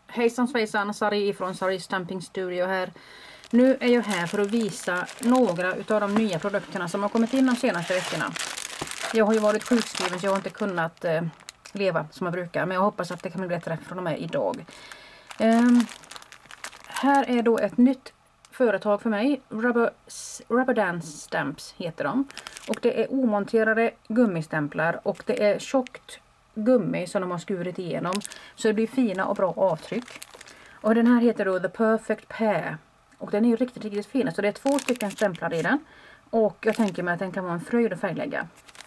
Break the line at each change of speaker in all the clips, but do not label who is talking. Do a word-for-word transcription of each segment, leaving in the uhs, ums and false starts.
Hejsan svejsan, Sari ifrån Sari Stamping Studio här. Nu är jag här för att visa några utav de nya produkterna som har kommit in de senaste veckorna. Jag har ju varit sjukskriven så jag har inte kunnat eh, leva som jag brukar. Men jag hoppas att det kan bli bättre från och med idag. Um, här är då ett nytt företag för mig. Rubber, Rubber Dance Stamps heter de. Och det är omonterade gummistämplar och det är tjockt gummi som de har skurit igenom. Så det blir fina och bra avtryck. Och den här heter då The Perfect Pair. Och den är ju riktigt, riktigt fin. Så det är två stycken stämplar i den. Och jag tänker mig att den kan vara en fröjd att färglägga.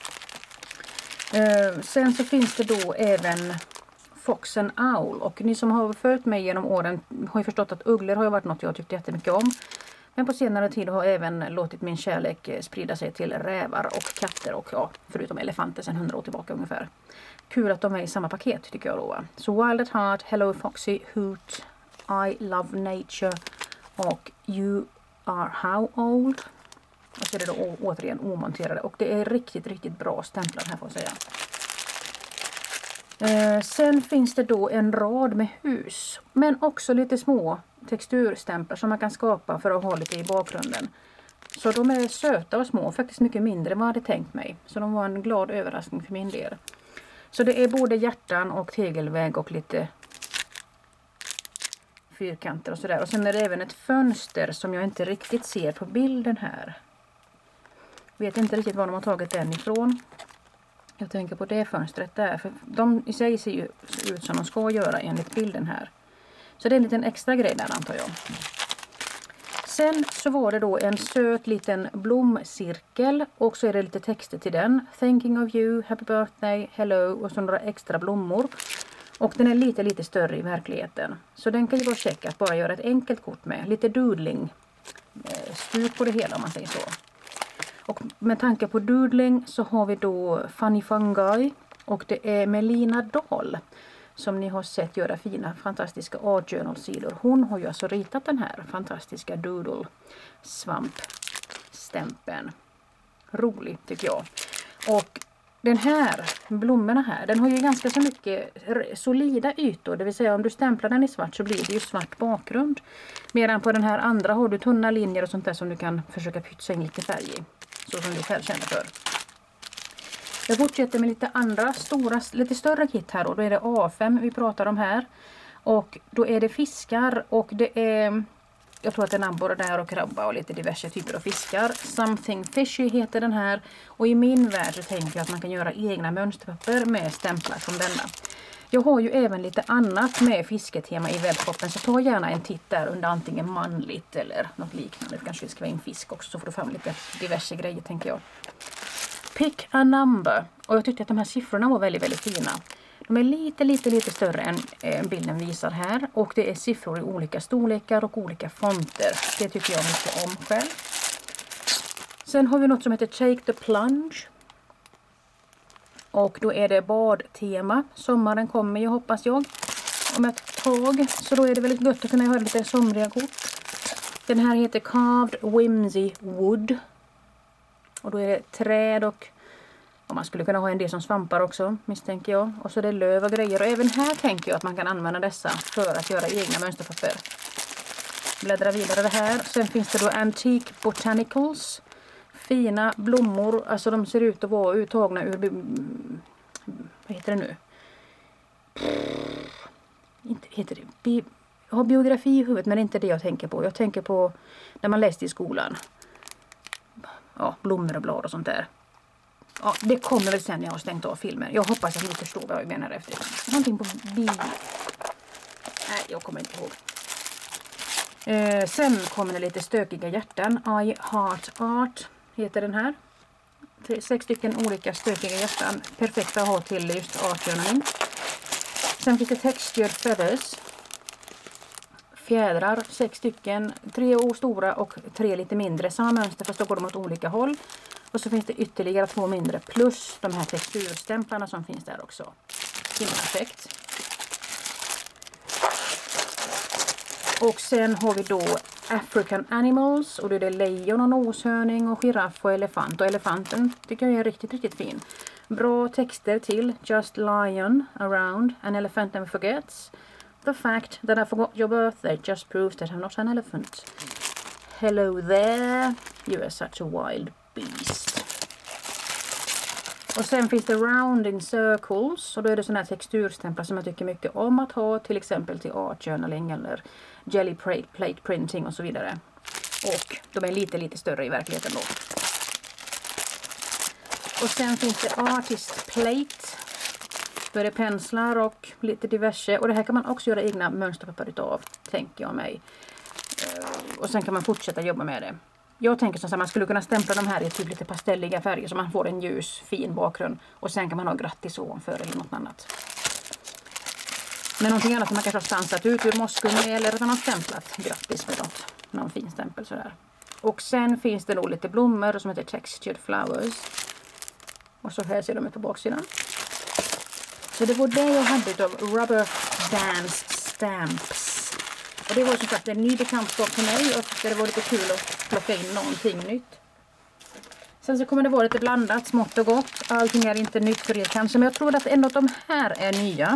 Uh, sen så finns det då även Fox and Owl. Och ni som har följt mig genom åren har ju förstått att ugglor har ju varit något jag tyckt jättemycket om. Men på senare tid har jag även låtit min kärlek sprida sig till rävar och katter och ja, förutom elefanter sen hundra år tillbaka ungefär. Kul att de är i samma paket tycker jag då. Så Wild at Heart, Hello Foxy, Hoot, I Love Nature och You Are How Old. Och så är det då återigen omonterade och det är riktigt, riktigt bra stämplar här får jag säga. Eh, sen finns det då en rad med hus. Men också lite små texturstämplar som man kan skapa för att ha lite i bakgrunden. Så de är söta och små. Faktiskt mycket mindre än vad jag hade tänkt mig. Så de var en glad överraskning för min del. Så det är både hjärtan och tegelvägg och lite fyrkanter och sådär. Och sen är det även ett fönster som jag inte riktigt ser på bilden här. Vet inte riktigt var de har tagit den ifrån. Jag tänker på det fönstret där. För de i sig ser ju ut som de ska göra enligt bilden här. Så det är en liten extra grej där antar jag. Sen så var det då en söt liten blomcirkel. Och så är det lite texter till den. Thinking of you, happy birthday, hello och så några extra blommor. Och den är lite lite större i verkligheten. Så den kan ju vara check att bara göra ett enkelt kort med. Lite doodling stuk på det hela om man säger så. Och med tanke på doodling så har vi då Funny Fungi och det är Melina Dahl som ni har sett göra fina fantastiska art journal sidor. Hon har ju alltså ritat den här fantastiska doodle svampstämpeln. Rolig tycker jag. Och den här blommorna här, den har ju ganska så mycket solida ytor. Det vill säga om du stämplar den i svart så blir det ju svart bakgrund. Medan på den här andra har du tunna linjer och sånt där som du kan försöka pytsa in lite färg i. Så som du själv känner för. Jag fortsätter med lite andra stora, lite större kit här. Och då är det A fem vi pratar om här. Och då är det fiskar och det är, jag tror att det är abborre där och krabba och lite diverse typer av fiskar. Something Fishy heter den här. Och i min värld så tänker jag att man kan göra egna mönsterpapper med stämplar som denna. Jag har ju även lite annat med fisketema i webbshoppen så ta gärna en titt där under antingen manligt eller något liknande. Du kanske ska vara in fisk också så får du fram lite diverse grejer tänker jag. Pick a number. Och jag tyckte att de här siffrorna var väldigt, väldigt fina. De är lite, lite, lite större än eh, bilden visar här. Och det är siffror i olika storlekar och olika fonter. Det tycker jag mycket om själv. Sen har vi något som heter Take the Plunge. Och då är det badtema. Sommaren kommer ju hoppas jag. Om ett tag. Så då är det väldigt gott att kunna göra lite somriga kort. Den här heter Carved Whimsy Wood. Och då är det träd och, och man skulle kunna ha en del som svampar också misstänker jag. Och så är det löv och grejer. Och även här tänker jag att man kan använda dessa för att göra egna mönsterpapper. Bläddra vidare det här. Sen finns det då Antique Botanicals. Fina blommor. Alltså de ser ut att vara uttagna ur, vad heter det nu? Inte heter det. Bi, jag har biografi i huvudet men det är inte det jag tänker på. Jag tänker på när man läste i skolan. Ja, blommor och blad och sånt där. Ja, det kommer väl sen när jag har stängt av filmen. Jag hoppas att ni förstår vad jag menar efter. Någonting på bi... Nej, jag kommer inte ihåg. Eh, sen kommer det lite stökiga hjärtan. I Heart Art heter den här. Sex stycken olika stökiga hjärtan. Perfekta att ha till just art journaling. Sen finns det Textured Feathers. Fjädrar, sex stycken, tre stora och tre lite mindre. Samma mönster fast då går de åt olika håll. Och så finns det ytterligare två mindre plus de här texturstämplarna som finns där också. Perfekt. Och sen har vi då African Animals och då är det lejon och noshörning och giraff och elefant. Och elefanten tycker jag är riktigt, riktigt fin. Bra texter till Just Lion Around, An Elephant Never Forgets. The fact that I forgot your birthday just proves that I'm not an elephant. Hello there. You are such a wild beast. Och sen finns det rounding circles. Och då är det sådana här texturstämplar som jag tycker mycket om att ha. Till exempel till art journaling eller jelly plate, plate printing och så vidare. Och de är lite lite större i verkligheten då. Och sen finns det artist plate. Då är det penslar och lite diverse. Och det här kan man också göra egna mönsterpapper utav, tänker jag mig. Och sen kan man fortsätta jobba med det. Jag tänker så att man skulle kunna stämpla de här i typ lite pastelliga färger så man får en ljus, fin bakgrund. Och sen kan man ha grattis ovanför eller något annat. Men någonting annat som man kanske har stansat ut ur mossgummi eller att man har stämplat grattis med något. Någon fin stämpel sådär. Och sen finns det då lite blommor som heter textured flowers. Och så här ser de ut på baksidan. Så det var det jag hade av Rubber Dance Stamps. Och det var som sagt en ny bekantskap för mig och det var lite kul att plocka in någonting nytt. Sen så kommer det vara lite blandat, smått och gott. Allting är inte nytt för er kanske, men jag tror att en av de här är nya.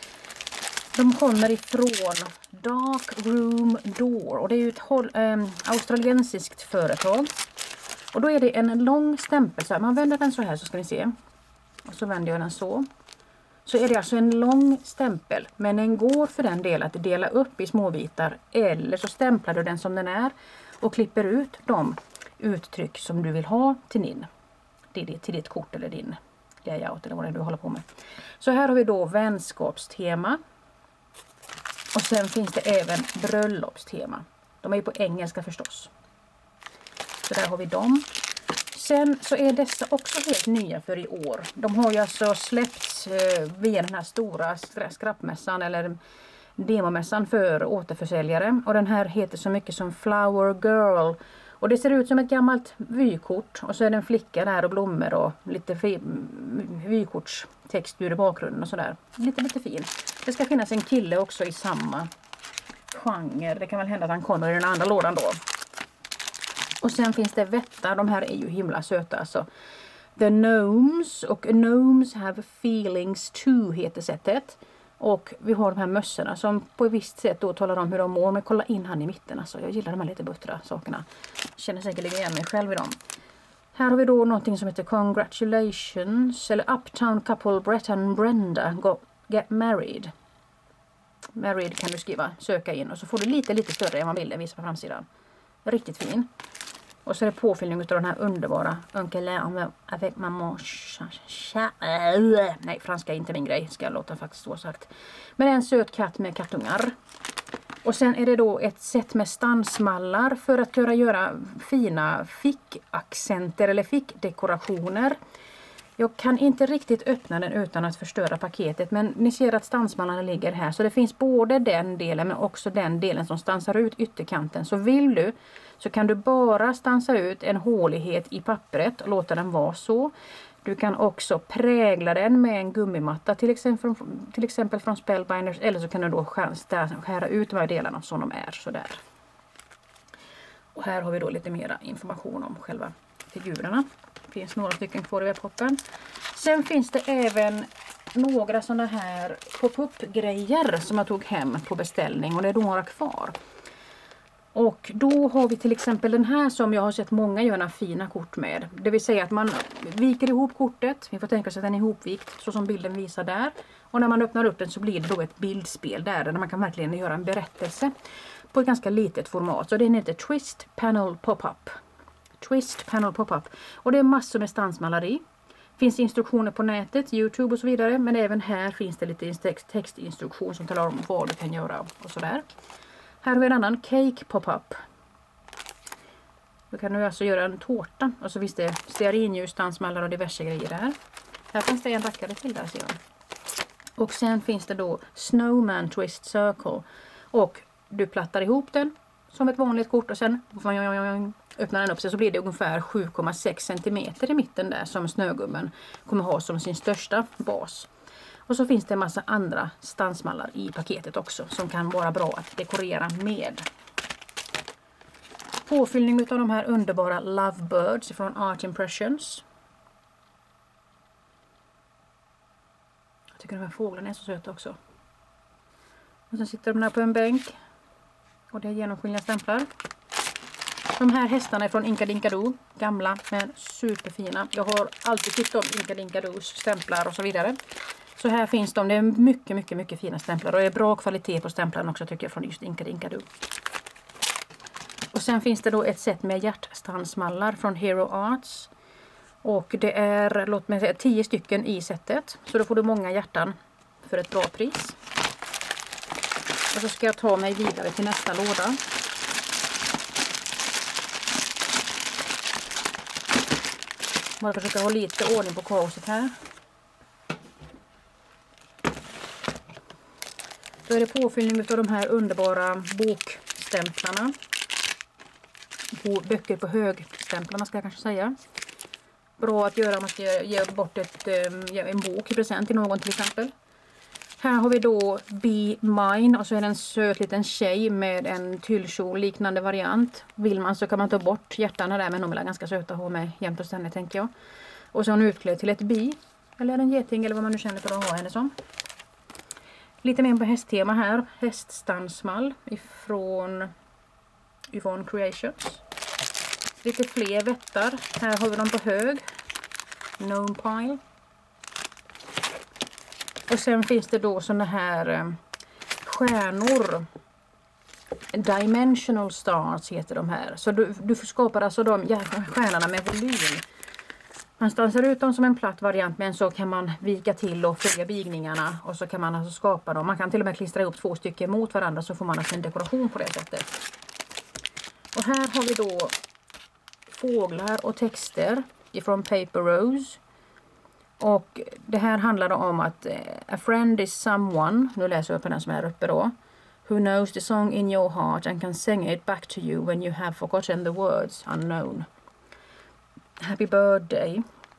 De kommer ifrån Dark Room Door och det är ju ett ähm, australiensiskt företag. Och då är det en lång stämpel, så här. Man vänder den så här så ska ni se. Och så vänder jag den så. Så är det alltså en lång stämpel, men den går för den del att dela upp i små bitar. Eller så stämplar du den som den är och klipper ut de uttryck som du vill ha till din, till ditt kort eller din layout eller vad det är du håller på med. Så här har vi då vänskapstema. Och sen finns det även bröllopstema. De är ju på engelska förstås. Så där har vi dem. Sen så är dessa också helt nya för i år. De har ju alltså släppts eh, via den här stora skrappmässan eller demomässan för återförsäljare. Och den här heter så mycket som Flower Girl. Och det ser ut som ett gammalt vykort. Och så är det en flicka där och blommor och lite vykortstextur i bakgrunden och sådär. Lite lite fin. Det ska finnas en kille också i samma genre. Det kan väl hända att han kommer i den andra lådan då. Och sen finns det vättar. De här är ju himla söta alltså. The Gnomes och Gnomes Have Feelings too heter sättet. Och vi har de här mössorna som på ett visst sätt då talar om hur de mår. Men kolla in han i mitten alltså. Jag gillar de här lite buttra sakerna. Känner säkert igen mig själv i dem. Här har vi då någonting som heter Congratulations. Eller Uptown Couple Brett and Brenda Got Get Married. Married kan du skriva. Söka in. Och så får du lite lite större än vad bilden visar på framsidan. Riktigt fin. Och så är det påfyllning av den här underbara Onkel avec maman. Nej, franska är inte min grej. Ska jag låta faktiskt så sagt. Men det är en söt katt med kattungar. Och sen är det då ett sätt med stansmallar för att kunna göra fina fickaccenter eller fickdekorationer. Jag kan inte riktigt öppna den utan att förstöra paketet. Men ni ser att stansmallarna ligger här. Så det finns både den delen men också den delen som stansar ut ytterkanten. Så vill du så kan du bara stansa ut en hålighet i pappret och låta den vara så. Du kan också prägla den med en gummimatta till exempel, till exempel från Spellbinders. Eller så kan du då skära, skära ut de här delarna som de är sådär. Och här har vi då lite mera information om själva figurerna. Det finns några stycken kvar i webbshoppen. Sen finns det även några sådana här pop-up grejer som jag tog hem på beställning. Och det är några kvar. Och då har vi till exempel den här som jag har sett många göra fina kort med. Det vill säga att man viker ihop kortet. Vi får tänka oss att den är ihopvikt så som bilden visar där. Och när man öppnar upp den så blir det då ett bildspel där. Där man kan verkligen göra en berättelse på ett ganska litet format. Så den heter Twist Panel Pop-Up. Twist Panel Pop-Up. Och det är massor med stansmallar i. Finns instruktioner på nätet, YouTube och så vidare. Men även här finns det lite text, textinstruktion som talar om vad du kan göra och sådär. Här har vi en annan Cake Pop-Up. Då kan du alltså göra en tårta. Och så finns det stearinljus, stansmallar och diverse grejer där. Här finns det en rackare till där ser jag. Och sen finns det då Snowman Twist Circle. Och du plattar ihop den som ett vanligt kort och sen öppnar den upp sig så blir det ungefär sju komma sex centimeter i mitten där som snögummen kommer ha som sin största bas. Och så finns det en massa andra stansmallar i paketet också som kan vara bra att dekorera med. Påfyllning av de här underbara Lovebirds från Art Impressions. Jag tycker de här fåglarna är så söta också. Och så sitter de där på en bänk. Och det är genomskinliga stämplar. De här hästarna är från Inka Dinka Doo. Gamla men superfina. Jag har alltid tyckt om Inka Dinka Doos stämplar och så vidare. Så här finns de. Det är mycket, mycket, mycket fina stämplar. Och det är bra kvalitet på stämplarna också tycker jag från just Inka Dinka Doo. Och sen finns det då ett set med hjärtstansmallar från Hero Arts. Och det är, låt mig säga, tio stycken i setet. Så då får du många hjärtan för ett bra pris. Och så ska jag ta mig vidare till nästa låda. Bara försöka ha lite ordning på kaoset här. Då är det påfyllning av de här underbara bokstämplarna. Böcker på högstämplarna ska jag kanske säga. Bra att göra om man ska ge bort ett, en bok i present till någon till exempel. Här har vi då Be Mine och så är det en söt liten tjej med en tyllkjol liknande variant. Vill man så kan man ta bort hjärtarna där, men de är ganska söta att ha med jämt och ständigt tänker jag. Och så är hon utklädd till ett bi eller en geting eller vad man nu känner för att ha henne som. Lite mer på hästtema här. Häststansmall ifrån Yvonne Creations. Lite fler vättar. Här har vi dem på hög. Gnome Pile. Och sen finns det då såna här eh, stjärnor. Dimensional stars heter de här. Så du, du skapar alltså de ja, stjärnorna med volym. Man stansar ut dem som en platt variant, men så kan man vika till och följa bigningarna. Och så kan man alltså skapa dem. Man kan till och med klistra ihop två stycken mot varandra så får man alltså en dekoration på det sättet. Och här har vi då fåglar och texter ifrån Paper Rose. Och det här handlar om att uh, a friend is someone, nu läser jag på den som är uppe då, who knows the song in your heart and can sing it back to you when you have forgotten the words unknown. Happy birthday.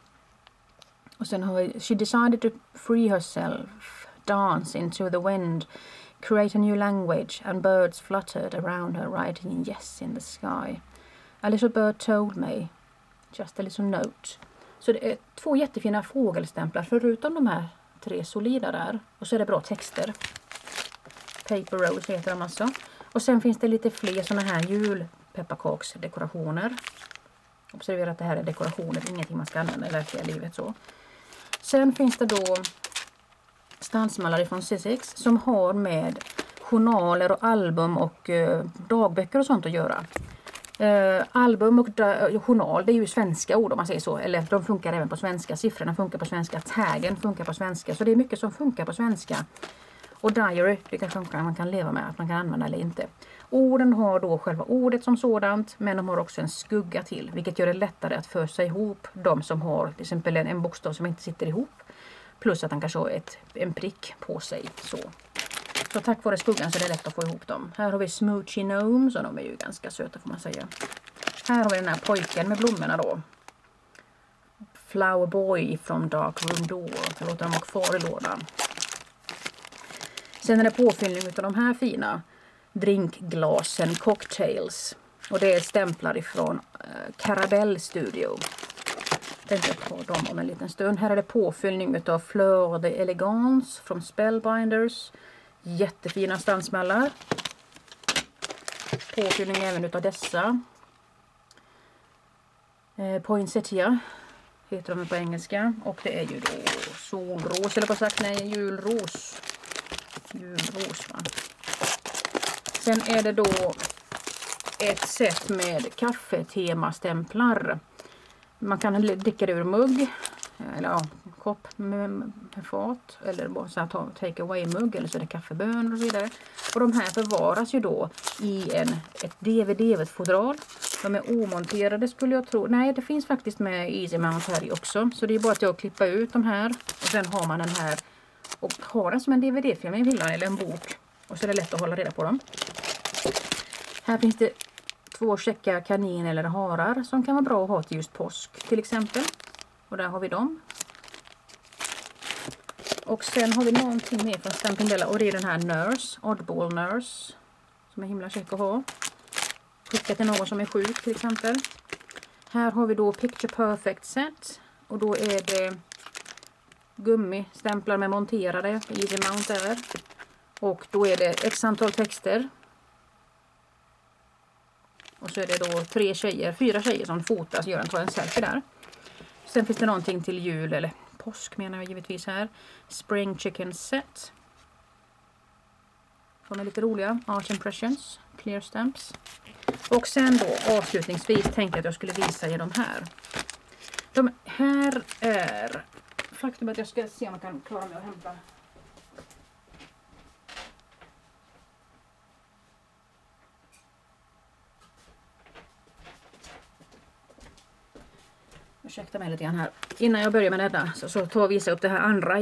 Och sen har vi, she decided to free herself, dance into the wind, create a new language, and birds fluttered around her writing yes in the sky. A little bird told me, just a little note. Så det är två jättefina fågelstämplar förutom de här tre solida där. Och så är det bra texter. Paper Rose heter de alltså. Och sen finns det lite fler såna här julpepparkaksdekorationer. Observera att det här är dekorationer, ingenting man ska använda i verkliga livet så. Sen finns det då stansmallar från Sizzix som har med journaler och album och eh, dagböcker och sånt att göra. Uh, album och journal, det är ju svenska ord om man säger så. Eller de funkar även på svenska. Siffrorna funkar på svenska. Taggen funkar på svenska. Så det är mycket som funkar på svenska. Och diary, det kanske man kan leva med att man kan använda eller inte. Orden har då själva ordet som sådant. Men de har också en skugga till. Vilket gör det lättare att fösa ihop de som har till exempel en, en bokstav som inte sitter ihop. Plus att han kanske har ett, en prick på sig. Så. Så tack vare skuggan så är det lätt att få ihop dem. Här har vi Smoochy Gnomes och de är ju ganska söta får man säga. Här har vi den här pojken med blommorna då. Flower Boy from Dark Room Door. Jag låter dem vara kvar i lådan. Sen är det påfyllning av de här fina drinkglasen Cocktails. Och det är stämplar ifrån uh, Carabelle Studio. Jag tänkte ta dem om en liten stund. Här är det påfyllning av Fleur de Elegance från Spellbinders. Jättefina stansmallar. Påfyllning även utav dessa. Eh, Poinsettia heter de på engelska. Och det är ju då solros eller på sagt nej, julros. Julros va. Sen är det då ett set med kaffetemastämplar. Man kan dricka det ur mugg. Eller ja, kopp med, med fat. Eller bara så här ta take away mugg. Eller så är det kaffebönor och så vidare. Och de här förvaras ju då i en, ett D V D-fodral. De är omonterade skulle jag tro. Nej, det finns faktiskt med Easy Mount här också. Så det är bara att jag klippar ut de här. Och sen har man den här. Och har den som en D V D-film i hyllan eller en bok. Och så är det lätt att hålla reda på dem. Här finns det två käcka kanin eller harar som kan vara bra att ha till just påsk till exempel. Och där har vi dem. Och sen har vi någonting mer från Stampin' Della. Och det är den här Nurse, Oddball Nurse. Som är himla käck att ha. Skicka till någon som är sjuk till exempel. Här har vi då Picture Perfect Set. Och då är det gummistämplar med monterade. Easy Mount där. Och då är det x antal texter. Och så är det då tre tjejer, fyra tjejer som fotas. Göran tar en selfie där. Sen finns det någonting till jul eller påsk menar jag givetvis här. Spring Chicken Set. De är lite roliga. Art Impressions. Clear Stamps. Och sen då avslutningsvis tänkte jag att jag skulle visa er de här. De här är... Faktum att jag ska se om jag kan klara mig att hämta. Ursäkta mig lite grann här. Innan jag börjar med detta så, så tar vi visa upp det här andra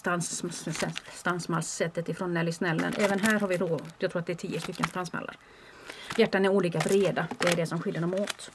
hjärtstansmalssättet ifrån Nelly Snellen. Även här har vi då, jag tror att det är tio stycken stansmallar. Hjärtan är olika breda, det är det som skiljer dem åt.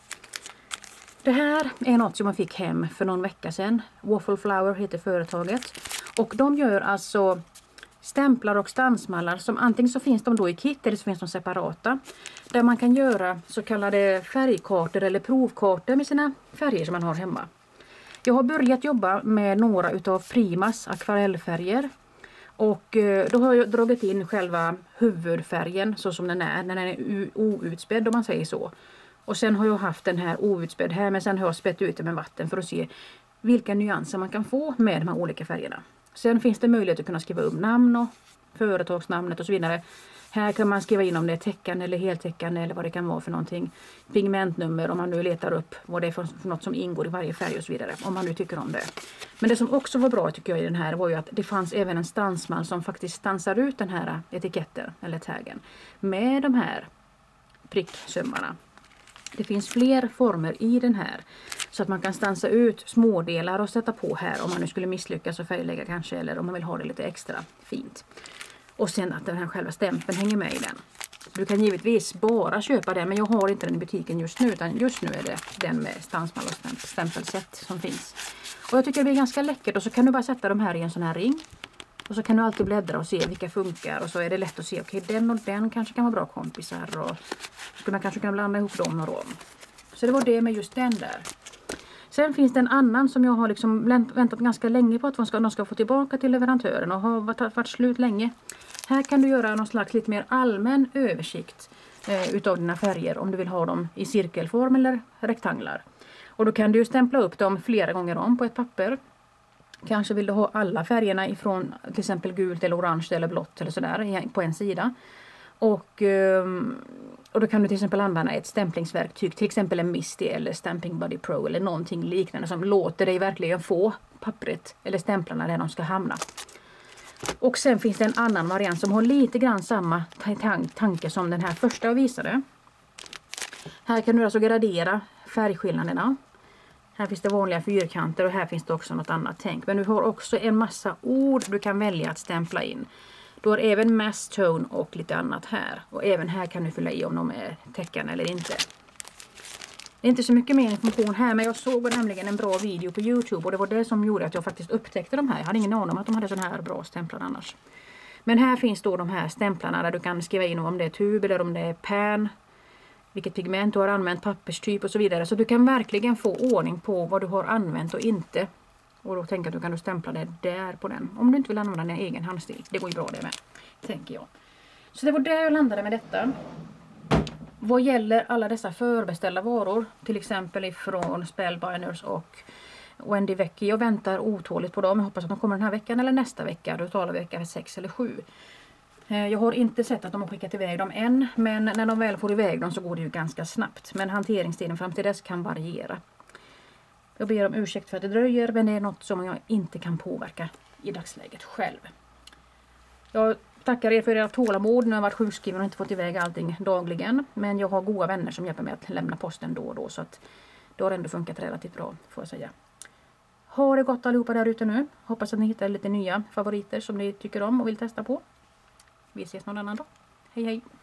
Det här är något som jag fick hem för någon vecka sedan. Waffle Flower heter företaget. Och de gör alltså stämplar och stansmallar som antingen så finns de då i kit eller så finns de separata. Där man kan göra så kallade färgkartor eller provkartor med sina färger som man har hemma. Jag har börjat jobba med några utav Primas akvarellfärger. Och då har jag dragit in själva huvudfärgen så som den är. Den är outspädd om man säger så. Och sen har jag haft den här outspädd här, men sen har jag spätt ut det med vatten för att se vilka nyanser man kan få med de här olika färgerna. Sen finns det möjlighet att kunna skriva upp namn och företagsnamnet och så vidare. Här kan man skriva in om det är täckande eller heltäckande eller vad det kan vara för någonting. Pigmentnummer om man nu letar upp vad det är för något som ingår i varje färg och så vidare. Om man nu tycker om det. Men det som också var bra tycker jag i den här var ju att det fanns även en stansmall som faktiskt stansar ut den här etiketten eller taggen. Med de här pricksömmarna. Det finns fler former i den här. Så att man kan stansa ut smådelar och sätta på här om man nu skulle misslyckas och färglägga kanske. Eller om man vill ha det lite extra fint. Och sen att den här själva stämpeln hänger med i den. Du kan givetvis bara köpa den, men jag har inte den i butiken just nu. Utan just nu är det den med stansmall och stämpelsätt som finns. Och jag tycker det blir ganska läckert. Och så kan du bara sätta de här i en sån här ring. Och så kan du alltid bläddra och se vilka funkar. Och så är det lätt att se, okej okay, den och den kanske kan vara bra kompisar. Och så skulle man kanske kunna blanda ihop dem och dem. Så det var det med just den där. Sen finns det en annan som jag har liksom väntat ganska länge på att de ska, de ska få tillbaka till leverantören. Och har varit, varit slut länge. Här kan du göra någon slags lite mer allmän översikt eh, utav dina färger. Om du vill ha dem i cirkelform eller rektanglar. Och då kan du ju stämpla upp dem flera gånger om på ett papper. Kanske vill du ha alla färgerna ifrån till exempel gult eller orange eller blått eller sådär på en sida. Och, och då kan du till exempel använda ett stämplingsverktyg, till exempel en Misty eller Stamping Buddy Pro eller någonting liknande som låter dig verkligen få pappret eller stämplarna där de ska hamna. Och sen finns det en annan variant som har lite grann samma tank tanke som den här första jag visade. Här kan du alltså gradera färgskillnaderna. Här finns det vanliga fyrkanter och här finns det också något annat tänk. Men du har också en massa ord du kan välja att stämpla in. Du har även mass tone och lite annat här. Och även här kan du fylla i om de är täckande eller inte. Det är inte så mycket mer information här, men jag såg nämligen en bra video på YouTube. Och det var det som gjorde att jag faktiskt upptäckte de här. Jag hade ingen aning om att de hade sådana här bra stämplar annars. Men här finns då de här stämplarna där du kan skriva in om det är tub eller om det är pan. Vilket pigment du har använt, papperstyp och så vidare. Så du kan verkligen få ordning på vad du har använt och inte. Och då tänker jag att du kan stämpla det där på den. Om du inte vill använda din egen handstil. Det går ju bra det med, tänker jag. Så det var där jag landade med detta. Vad gäller alla dessa förbeställda varor. Till exempel ifrån Spellbinders och Wendy Vecchi. Jag väntar otåligt på dem. Jag hoppas att de kommer den här veckan eller nästa vecka. Då talar vi vecka sex eller sju. Jag har inte sett att de har skickat iväg dem än. Men när de väl får iväg dem så går det ju ganska snabbt. Men hanteringstiden fram till dess kan variera. Jag ber om ursäkt för att det dröjer. Men det är något som jag inte kan påverka i dagsläget själv. Jag tackar er för era tålamod. Nu har jag varit sjukskriven och inte fått iväg allting dagligen. Men jag har goda vänner som hjälper mig att lämna posten då och då. Så att det har ändå funkat relativt bra, får jag säga. Ha det gott allihopa där ute nu. Hoppas att ni hittar lite nya favoriter som ni tycker om och vill testa på. Vi ses någon annan dag. Hej hej!